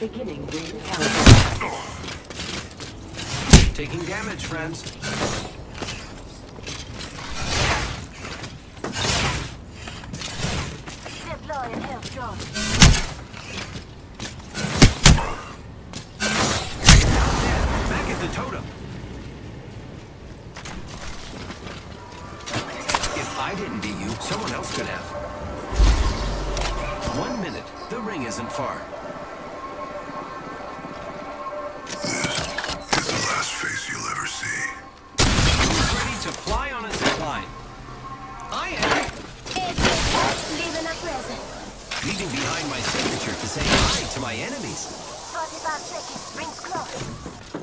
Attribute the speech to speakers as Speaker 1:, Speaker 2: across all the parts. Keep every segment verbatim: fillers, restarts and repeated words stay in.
Speaker 1: Beginning ring countdown.
Speaker 2: Taking damage, friends.
Speaker 3: Deploying health drone.
Speaker 2: Back at the totem. If I didn't beat you, someone else could have. One minute. The ring isn't far.
Speaker 4: This is the last face you'll ever see.
Speaker 2: Who's ready to fly on a zip line? I am.
Speaker 3: Leaving a present.
Speaker 2: Leaving behind my signature to say hi to my enemies.
Speaker 3: forty-five seconds. Rings close.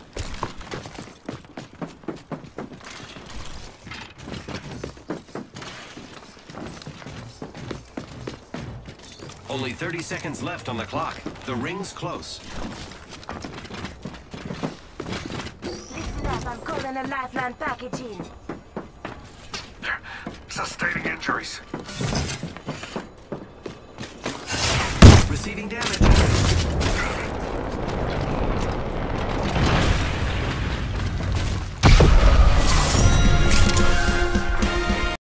Speaker 2: Only thirty seconds left on the clock. The ring's close.
Speaker 3: Listen up. I'm calling a lifeline package in.
Speaker 4: Sustaining injuries.
Speaker 2: Receiving damage.